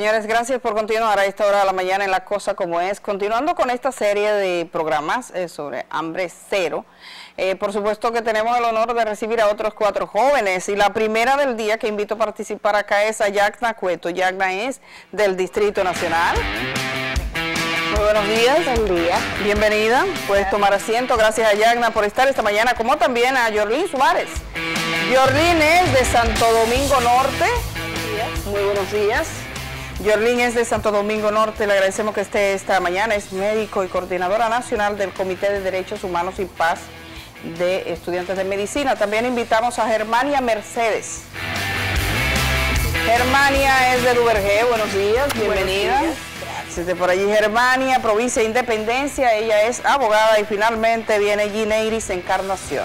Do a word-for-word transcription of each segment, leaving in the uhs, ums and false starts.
señores, gracias por continuar a esta hora de la mañana en La Cosa Como Es. Continuando con esta serie de programas eh, sobre hambre cero, eh, por supuesto que tenemos el honor de recibir a otros cuatro jóvenes. Y la primera del día que invito a participar acá es a Yagna Cueto. Yagna es del Distrito Nacional. Muy buenos días. Buen día. Bienvenida. Puedes tomar asiento. Gracias a Yagna por estar esta mañana, como también a Yorlín Suárez. Yorlín es de Santo Domingo Norte. Muy buenos días. Yorlín es de Santo Domingo Norte, le agradecemos que esté esta mañana, es médico y coordinadora nacional del Comité de Derechos Humanos y Paz de Estudiantes de Medicina. También invitamos a Germania Mercedes. Germania es de Duvergé, buenos días, bienvenida. Buenos días. Gracias. De por allí Germania, provincia de Independencia, ella es abogada y finalmente viene Gineiris Encarnación.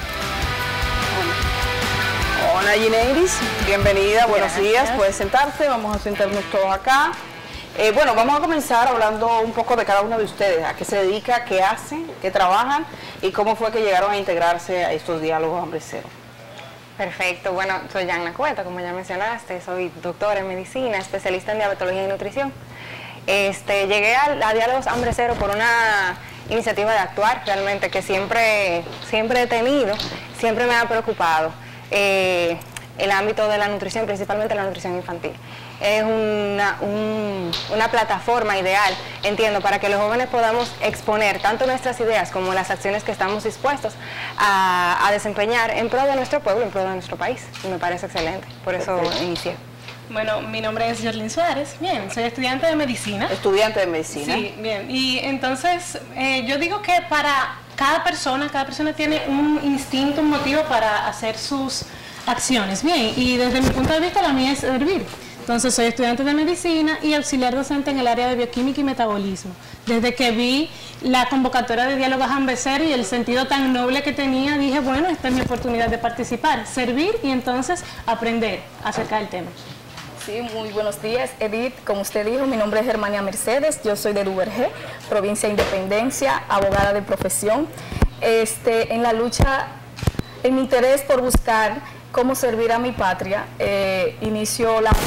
Hola Gineiris, bienvenida, buenos días, puedes sentarte, vamos a sentarnos todos acá. Eh, bueno, vamos a comenzar hablando un poco de cada uno de ustedes, a qué se dedica, qué hacen, qué trabajan y cómo fue que llegaron a integrarse a estos diálogos hambre cero. Perfecto, bueno, soy Yagna Cueto, como ya mencionaste, soy doctora en medicina, especialista en diabetología y nutrición. Este, llegué a, a Diálogos Hambre Cero por una iniciativa de actuar realmente que siempre, siempre he tenido, siempre me ha preocupado. Eh, el ámbito de la nutrición, principalmente la nutrición infantil. Es una, un, una plataforma ideal, entiendo, para que los jóvenes podamos exponer tanto nuestras ideas como las acciones que estamos dispuestos a, a desempeñar en pro de nuestro pueblo, en pro de nuestro país. Y me parece excelente, por eso Perfecto. inicié. Bueno, mi nombre es Yorlín Suárez, bien, soy estudiante de medicina. Estudiante de medicina. Sí, bien, y entonces eh, yo digo que para cada persona, cada persona tiene un instinto, un motivo para hacer sus acciones, bien, y desde mi punto de vista la mía es servir. Entonces soy estudiante de medicina y auxiliar docente en el área de bioquímica y metabolismo. Desde que vi la convocatoria de Diálogos Hambre Cero y el sentido tan noble que tenía, dije, bueno, esta es mi oportunidad de participar, servir y entonces aprender acerca del tema. Sí, muy buenos días, Edith. Como usted dijo, mi nombre es Germania Mercedes, yo soy de Duvergé, provincia de Independencia, abogada de profesión. Este, en la lucha, en mi interés por buscar cómo servir a mi patria, eh, inició la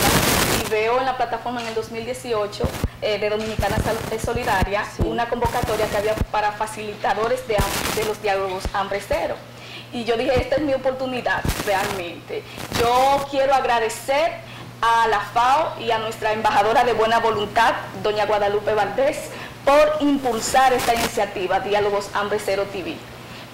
y veo en la plataforma en el dos mil dieciocho eh, de Dominicana Solidaria sí. una convocatoria que había para facilitadores de, de los diálogos hambre cero. Y yo dije, esta es mi oportunidad realmente. Yo quiero agradecer a la FAO y a nuestra embajadora de buena voluntad, doña Guadalupe Valdés, por impulsar esta iniciativa, Diálogos Hambre Cero T V,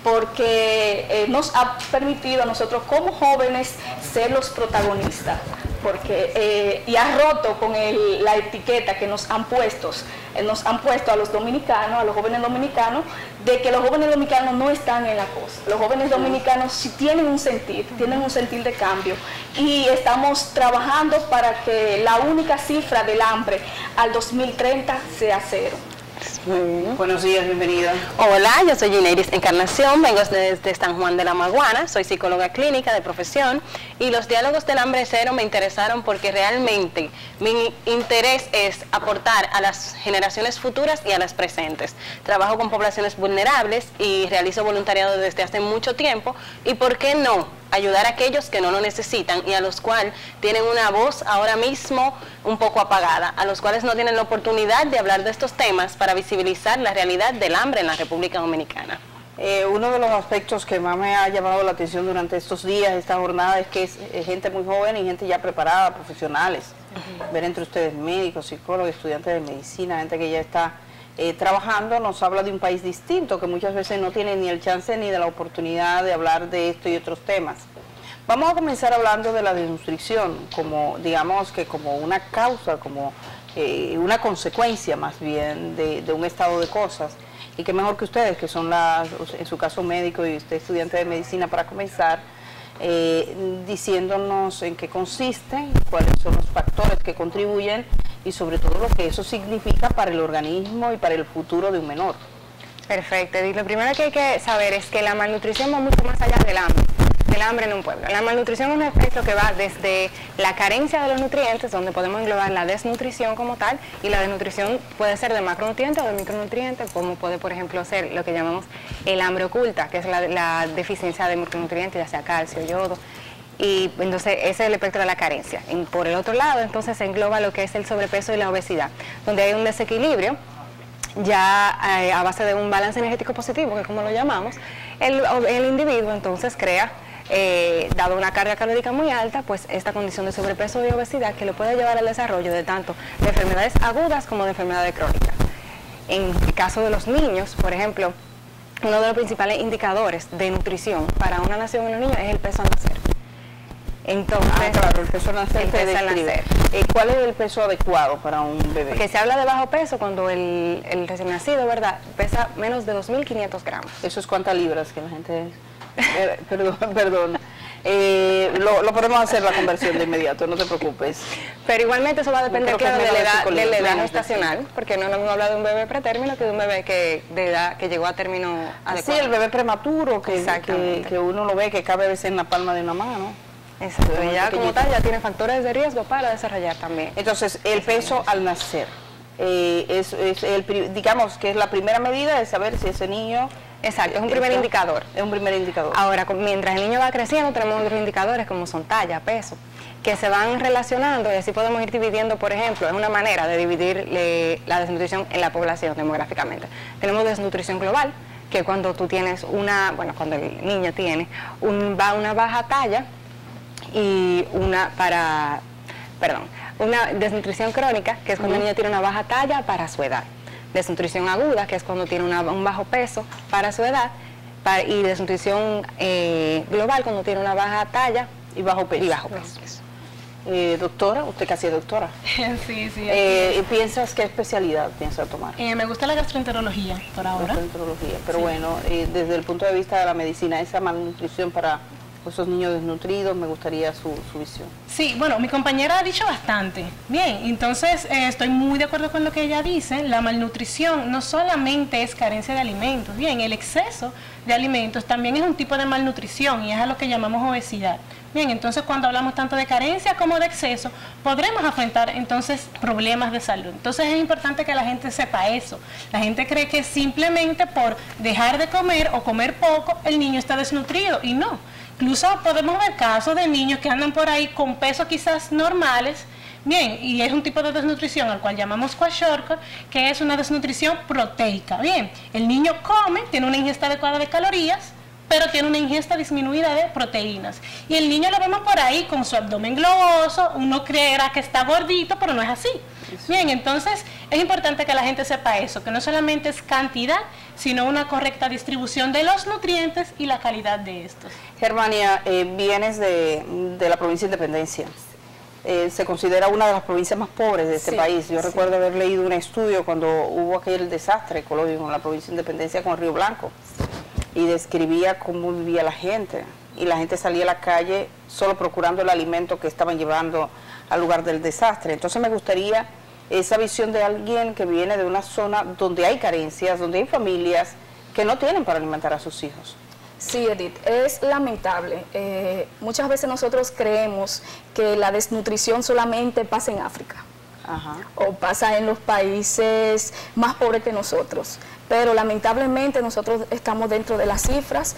porque eh, nos ha permitido a nosotros como jóvenes ser los protagonistas, porque eh, y ha roto con el, la etiqueta que nos han puesto, eh, nos han puesto a los dominicanos, a los jóvenes dominicanos, de que los jóvenes dominicanos no están en la cosa. Los jóvenes dominicanos sí tienen un sentir, tienen un sentir de cambio y estamos trabajando para que la única cifra del hambre al dos mil treinta sea cero. Bien. Buenos días, bienvenida. Hola, yo soy Gineiris Encarnación, vengo desde San Juan de la Maguana, soy psicóloga clínica de profesión y los diálogos del hambre cero me interesaron porque realmente mi interés es aportar a las generaciones futuras y a las presentes. Trabajo con poblaciones vulnerables y realizo voluntariado desde hace mucho tiempo y ¿por qué no? Ayudar a aquellos que no lo necesitan y a los cuales tienen una voz ahora mismo un poco apagada, a los cuales no tienen la oportunidad de hablar de estos temas para visibilizar la realidad del hambre en la República Dominicana. Eh, uno de los aspectos que más me ha llamado la atención durante estos días, esta jornada, es que es, es gente muy joven y gente ya preparada, profesionales. Uh-huh. Ver entre ustedes médicos, psicólogos, estudiantes de medicina, gente que ya está Eh, trabajando, nos habla de un país distinto que muchas veces no tiene ni el chance ni de la oportunidad de hablar de esto y otros temas. Vamos a comenzar hablando de la desnutrición como, digamos que como una causa, como eh, una consecuencia más bien de, de un estado de cosas. Y qué mejor que ustedes, que son las, en su caso médico y usted estudiante de medicina, para comenzar eh, diciéndonos en qué consiste, cuáles son los factores que contribuyen y sobre todo lo que eso significa para el organismo y para el futuro de un menor. Perfecto, y lo primero que hay que saber es que la malnutrición va mucho más allá del hambre, del hambre en un pueblo. La malnutrición es un efecto que va desde la carencia de los nutrientes, donde podemos englobar la desnutrición como tal, y la desnutrición puede ser de macronutrientes o de micronutrientes, como puede, por ejemplo, ser lo que llamamos el hambre oculta, que es la, la deficiencia de micronutrientes, ya sea calcio, yodo, Y entonces ese es el espectro de la carencia. Y por el otro lado, entonces se engloba lo que es el sobrepeso y la obesidad, donde hay un desequilibrio ya eh, a base de un balance energético positivo, que es como lo llamamos, el, el individuo entonces crea, eh, dado una carga calórica muy alta, pues esta condición de sobrepeso y obesidad que lo puede llevar al desarrollo de tanto de enfermedades agudas como de enfermedades crónicas. En el caso de los niños, por ejemplo, uno de los principales indicadores de nutrición para una nación en los niños es el peso al nacer. Entonces, ah, claro, el peso al nacer. El peso al nacer. Eh, ¿Cuál es el peso adecuado para un bebé? Que se habla de bajo peso cuando el, el recién nacido, ¿verdad?, pesa menos de dos mil quinientos gramos. ¿Eso es cuántas libras que la gente...? Eh, perdón, perdón. Eh, lo, lo podemos hacer la conversión de inmediato, no te preocupes. Pero igualmente eso va a depender, claro, de la edad, de la edad menos, gestacional, sí. Porque no nos hemos hablado de un bebé pretérmino que de un bebé que, de edad, que llegó a término adecuado. Sí, el bebé prematuro, que, que, que uno lo ve que cabe a veces en la palma de una mano. Exacto, y ya como tal ya tiene factores de riesgo para desarrollar también. Entonces, el peso al nacer, eh, es, es el, digamos que es la primera medida de saber si ese niño... Exacto, es un primer indicador. Es un primer indicador. Ahora, mientras el niño va creciendo, tenemos otros indicadores como son talla, peso, que se van relacionando y así podemos ir dividiendo, por ejemplo, es una manera de dividir le, la desnutrición en la población demográficamente. Tenemos desnutrición global, que cuando tú tienes una, bueno, cuando el niño tiene un, va una baja talla y una para, perdón, una desnutrición crónica, que es cuando uh-huh. el niño tiene una baja talla para su edad. Desnutrición aguda, que es cuando tiene una, un bajo peso para su edad, para, y desnutrición eh, global, cuando tiene una baja talla y bajo peso. Y bajo peso. Eh, doctora, usted casi es doctora. Sí, sí. Eh, ¿Piensas qué especialidad piensa tomar? Eh, me gusta la gastroenterología por ahora. Gastroenterología, pero sí. bueno, eh, desde el punto de vista de la medicina, esa malnutrición para esos niños desnutridos, me gustaría su, su visión. Sí, bueno, mi compañera ha dicho bastante. Bien, entonces eh, estoy muy de acuerdo con lo que ella dice. La malnutrición no solamente es carencia de alimentos. Bien, el exceso de alimentos también es un tipo de malnutrición y es a lo que llamamos obesidad. Bien, entonces cuando hablamos tanto de carencia como de exceso, podremos afrontar entonces problemas de salud. Entonces es importante que la gente sepa eso. La gente cree que simplemente por dejar de comer o comer poco, el niño está desnutrido y no. Incluso podemos ver casos de niños que andan por ahí con pesos quizás normales, bien, y es un tipo de desnutrición al cual llamamos kwashiorkor, que es una desnutrición proteica. Bien, el niño come, tiene una ingesta adecuada de calorías, pero tiene una ingesta disminuida de proteínas. Y el niño lo vemos por ahí con su abdomen globoso, uno creerá que está gordito, pero no es así. Bien, entonces es importante que la gente sepa eso, que no solamente es cantidad, sino una correcta distribución de los nutrientes y la calidad de estos. Germania, eh, vienes de, de la provincia de Independencia. Eh, se considera una de las provincias más pobres de este sí, país. Yo sí. recuerdo haber leído un estudio cuando hubo aquel desastre ecológico en la provincia de Independencia con Río Blanco y describía cómo vivía la gente. Y la gente salía a la calle solo procurando el alimento que estaban llevando al lugar del desastre. Entonces me gustaría esa visión de alguien que viene de una zona donde hay carencias, donde hay familias que no tienen para alimentar a sus hijos. Sí, Edith, es lamentable. Eh, muchas veces nosotros creemos que la desnutrición solamente pasa en África. Ajá. O pasa en los países más pobres que nosotros. Pero lamentablemente nosotros estamos dentro de las cifras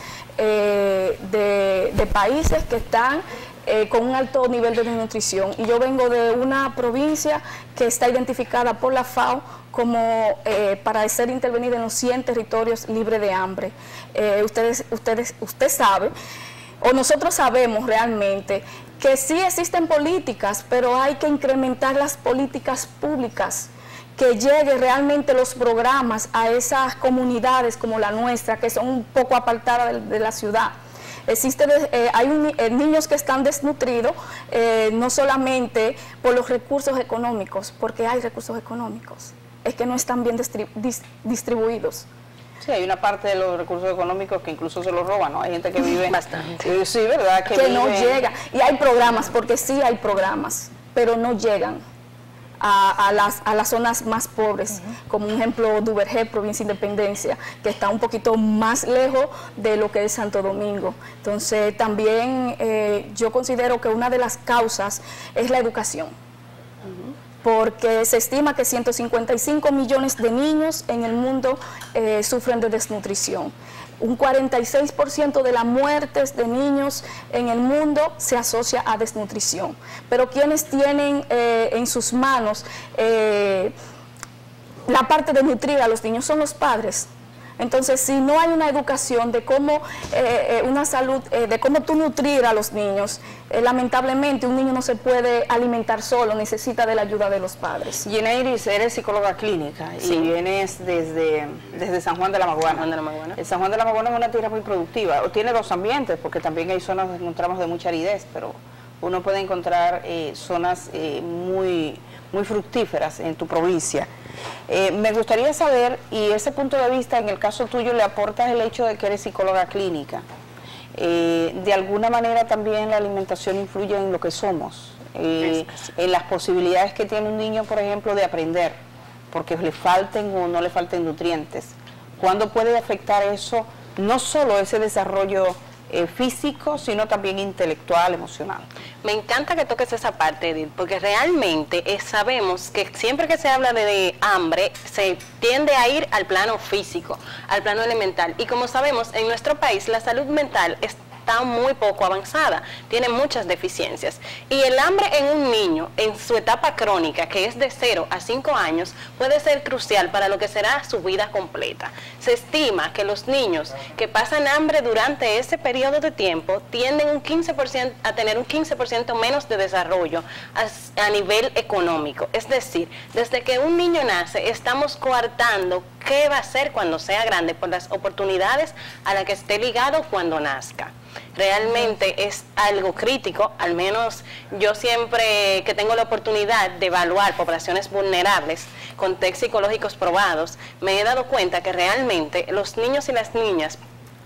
eh, de, de países que están eh, con un alto nivel de desnutrición. Y yo vengo de una provincia que está identificada por la FAO como eh, para ser intervenida en los cien territorios libres de hambre. Eh, ustedes, ustedes, usted sabe, o nosotros sabemos realmente, que sí existen políticas, pero hay que incrementar las políticas públicas, que lleguen realmente los programas a esas comunidades como la nuestra, que son un poco apartadas de, de la ciudad. Existe, eh, hay un, eh, niños que están desnutridos, eh, no solamente por los recursos económicos, porque hay recursos económicos, es que no están bien distribu dis distribuidos. Sí, hay una parte de los recursos económicos que incluso se los roban, ¿no? Hay gente que vive... Bastante. Eh, sí, ¿verdad? Que, que vive... no llega. Y hay programas, porque sí hay programas, pero no llegan a, a, las, a las zonas más pobres. Uh-huh. Como un ejemplo, Duvergé, provincia de Independencia, que está un poquito más lejos de lo que es Santo Domingo. Entonces, también eh, yo considero que una de las causas es la educación. Uh-huh. Porque se estima que ciento cincuenta y cinco millones de niños en el mundo eh, sufren de desnutrición. un cuarenta y seis por ciento de las muertes de niños en el mundo se asocia a desnutrición. Pero quienes tienen eh, en sus manos eh, la parte de nutrir a los niños son los padres. Entonces, si no hay una educación de cómo, eh, eh, una salud, eh, de cómo tú nutrir a los niños, eh, lamentablemente un niño no se puede alimentar solo, necesita de la ayuda de los padres. Yeneiris, eres psicóloga clínica Sí. y vienes desde, desde San Juan de la Maguana. San Juan de la Maguana. El San Juan de la Maguana es una tierra muy productiva, o tiene dos ambientes, porque también hay zonas donde encontramos de mucha aridez, pero uno puede encontrar eh, zonas eh, muy, muy fructíferas en tu provincia. Eh, me gustaría saber, y ese punto de vista, en el caso tuyo, le aportas el hecho de que eres psicóloga clínica. Eh, de alguna manera también la alimentación influye en lo que somos, eh, en las posibilidades que tiene un niño, por ejemplo, de aprender, porque le falten o no le falten nutrientes. ¿Cuándo puede afectar eso, no solo ese desarrollo eh, físico, sino también intelectual, emocional? Me encanta que toques esa parte, Edith, porque realmente eh, sabemos que siempre que se habla de, de hambre, se tiende a ir al plano físico, al plano elemental. Y como sabemos, en nuestro país la salud mental es está muy poco avanzada, tiene muchas deficiencias. Y el hambre en un niño, en su etapa crónica, que es de cero a cinco años, puede ser crucial para lo que será su vida completa. Se estima que los niños que pasan hambre durante ese periodo de tiempo tienden un quince por ciento, a tener un quince por ciento menos de desarrollo a, a nivel económico. Es decir, desde que un niño nace, estamos coartando qué va a hacer cuando sea grande por las oportunidades a las que esté ligado cuando nazca. Realmente es algo crítico, al menos yo siempre que tengo la oportunidad de evaluar poblaciones vulnerables con test psicológicos probados, me he dado cuenta que realmente los niños y las niñas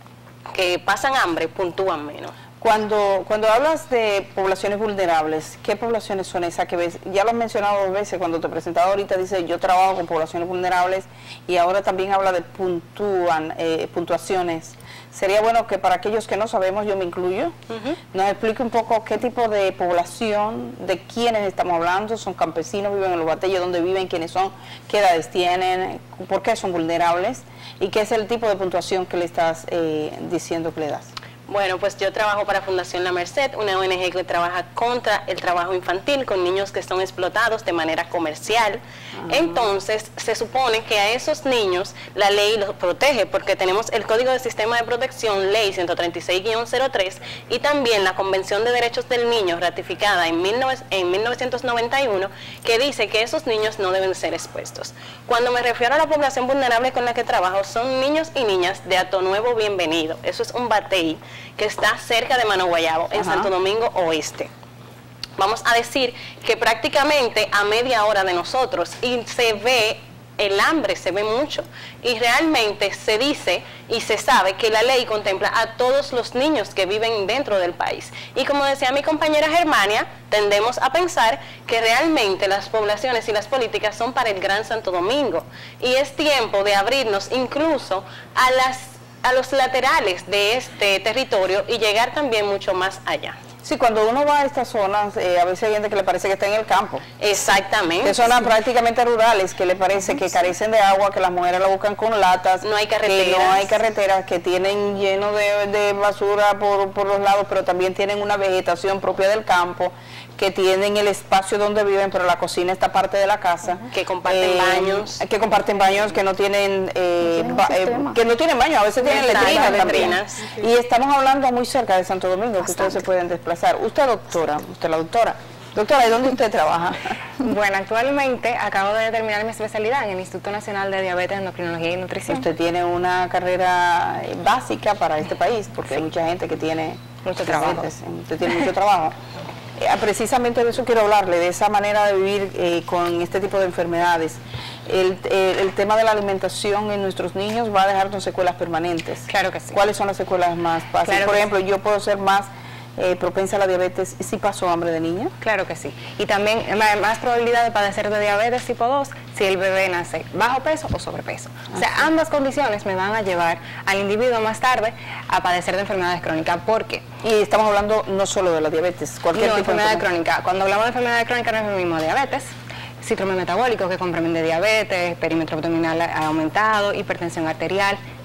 que pasan hambre puntúan menos. Cuando, cuando hablas de poblaciones vulnerables, ¿qué poblaciones son esas que ves? Ya lo has mencionado dos veces, cuando te presentaba ahorita dice yo trabajo con poblaciones vulnerables y ahora también habla de puntúan, eh, puntuaciones. Sería bueno que para aquellos que no sabemos, yo me incluyo, uh-huh. nos explique un poco qué tipo de población, de quiénes estamos hablando, son campesinos, viven en los batellos, dónde viven, quiénes son, qué edades tienen, por qué son vulnerables y qué es el tipo de puntuación que le estás eh, diciendo que le das. Bueno, pues yo trabajo para Fundación La Merced, una O N G que trabaja contra el trabajo infantil con niños que son explotados de manera comercial. Uh-huh. Entonces, se supone que a esos niños la ley los protege porque tenemos el Código de Sistema de Protección, Ley ciento treinta y seis guión cero tres, y también la Convención de Derechos del Niño ratificada en, mil novecientos noventa y uno, que dice que esos niños no deben ser expuestos. Cuando me refiero a la población vulnerable con la que trabajo, son niños y niñas de Hato Nuevo Bienvenido. Eso es un batey que está cerca de Mano Guayabo, en Ajá. Santo Domingo Oeste. Vamos a decir que prácticamente a media hora de nosotros, y se ve el hambre, se ve mucho, y realmente se dice y se sabe que la ley contempla a todos los niños que viven dentro del país. Y como decía mi compañera Germania, tendemos a pensar que realmente las poblaciones y las políticas son para el Gran Santo Domingo, y es tiempo de abrirnos incluso a las a los laterales de este territorio y llegar también mucho más allá. Sí, cuando uno va a estas zonas, eh, a veces hay gente que le parece que está en el campo. Exactamente. Que zonas prácticamente rurales, que le parece uh-huh. que carecen de agua, que las mujeres la buscan con latas. No hay carreteras. Que no hay carreteras, que tienen lleno de, de basura por, por los lados, pero también tienen una vegetación propia del campo, que tienen el espacio donde viven, pero la cocina está parte de la casa. Uh-huh. Que comparten eh, baños. Que comparten baños, que no tienen, eh, no ba eh, que no tienen baños, a veces tienen letrinas, letrinas. Y estamos hablando muy cerca de Santo Domingo, Bastante. que ustedes se pueden desplazar. Usted doctora, usted la doctora. Doctora, ¿y dónde usted trabaja? Bueno, actualmente acabo de terminar mi especialidad en el Instituto Nacional de Diabetes, Endocrinología y Nutrición. Usted tiene una carrera básica para este país, porque sí. hay mucha gente que tiene mucho trabajo. Usted tiene mucho trabajo. Eh, precisamente de eso quiero hablarle, de esa manera de vivir eh, con este tipo de enfermedades. El, el, el tema de la alimentación en nuestros niños va a dejarnos secuelas permanentes. Claro que sí. ¿Cuáles son las secuelas más fáciles? Claro Por ejemplo, sí. yo puedo ser más eh, propensa a la diabetes si paso hambre de niña. Claro que sí. Y también más probabilidad de padecer de diabetes tipo dos si el bebé nace bajo peso o sobrepeso. O sea, ambas condiciones me van a llevar al individuo más tarde a padecer de enfermedades crónicas. ¿Por qué? Y estamos hablando no solo de la diabetes, cualquier no, tipo enfermedad de crónica. Cuando hablamos de enfermedad crónica no es lo mismo diabetes, síndrome metabólico que comprende diabetes, perímetro abdominal aumentado, hipertensión arterial,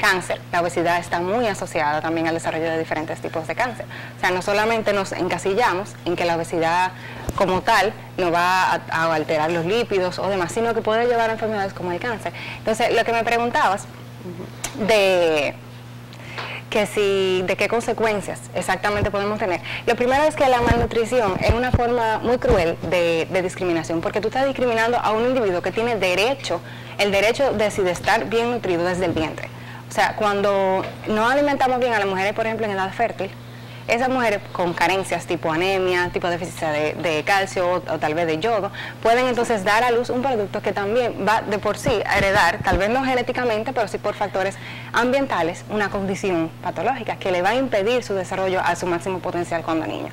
cáncer, la obesidad está muy asociada también al desarrollo de diferentes tipos de cáncer. O sea, no solamente nos encasillamos en que la obesidad como tal no va a, a alterar los lípidos o demás, sino que puede llevar a enfermedades como el cáncer. Entonces, lo que me preguntabas de que si, de qué consecuencias exactamente podemos tener. Lo primero es que la malnutrición es una forma muy cruel de, de discriminación, porque tú estás discriminando a un individuo que tiene derecho, el derecho de, de estar bien nutrido desde el vientre. O sea, cuando no alimentamos bien a las mujeres, por ejemplo, en edad fértil, esas mujeres con carencias tipo anemia, tipo deficiencia de, de calcio o, o tal vez de yodo, pueden entonces dar a luz un producto que también va de por sí a heredar, tal vez no genéticamente, pero sí por factores ambientales, una condición patológica que le va a impedir su desarrollo a su máximo potencial cuando niño.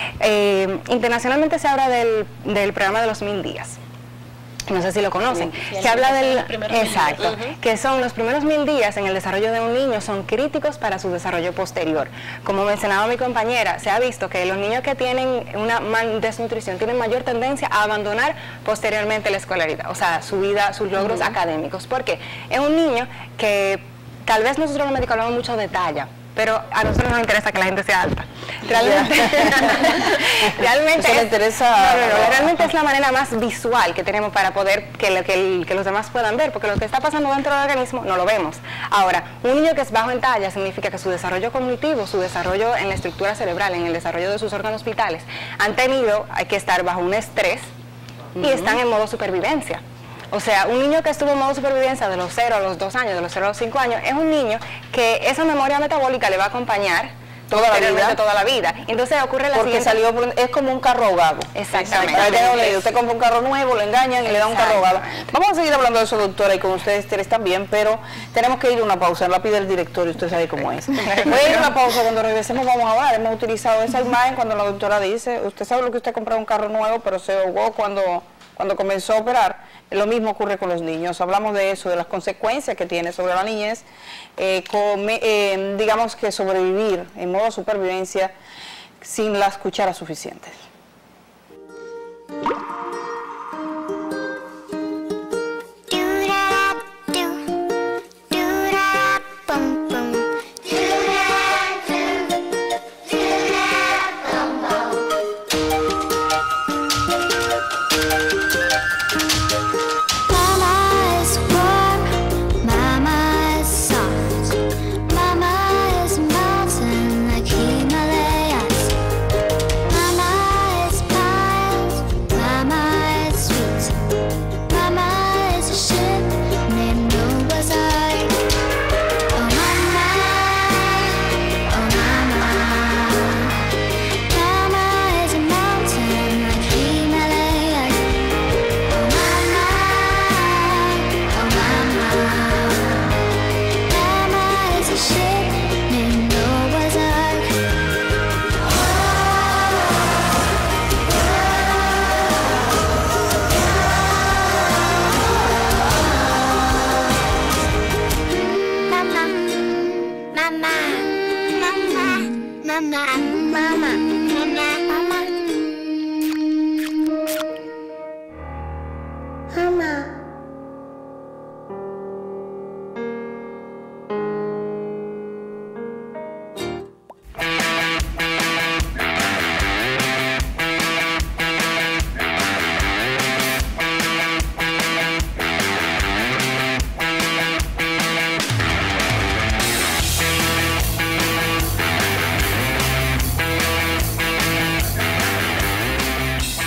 Eh, internacionalmente se habla del, del programa de los mil días. No sé si lo conocen, Sí, que habla del, exacto, uh-huh. que son los primeros mil días en el desarrollo de un niño son críticos para su desarrollo posterior. Como mencionaba mi compañera, se ha visto que los niños que tienen una desnutrición tienen mayor tendencia a abandonar posteriormente la escolaridad, o sea, su vida, sus logros uh-huh. académicos. ¿Por qué? Es un niño que tal vez nosotros los médicos hablamos mucho de talla, pero a nosotros nos interesa que la gente sea alta. Realmente, realmente, es, interesa, no, no, no, realmente es la manera más visual que tenemos para poder que, lo, que, el, que los demás puedan ver, porque lo que está pasando dentro del organismo no lo vemos. Ahora, un niño que es bajo en talla significa que su desarrollo cognitivo, su desarrollo en la estructura cerebral, en el desarrollo de sus órganos vitales, han tenido que estar bajo un estrés uh-huh. y están en modo supervivencia. O sea, un niño que estuvo en modo supervivencia de los cero a los dos años, de los cero a los cinco años, es un niño que esa memoria metabólica le va a acompañar toda la vida. Toda la vida. Entonces ocurre la Porque siguiente... salió por, es como un carro ahogado. Exactamente. Exactamente. Usted compra un carro nuevo, lo engañan y le da un carro ahogado. Vamos a seguir hablando de eso, doctora, y con ustedes tres también, pero tenemos que ir a una pausa. La pide el director y usted sabe cómo es. Voy a ir a una pausa, cuando regresemos vamos a hablar. Hemos utilizado esa imagen cuando la doctora dice, usted sabe lo que usted compró un carro nuevo, pero se ahogó cuando, cuando comenzó a operar. Lo mismo ocurre con los niños. Hablamos de eso, de las consecuencias que tiene sobre la niñez, eh, come, eh, digamos que sobrevivir en modo supervivencia sin las cucharas suficientes.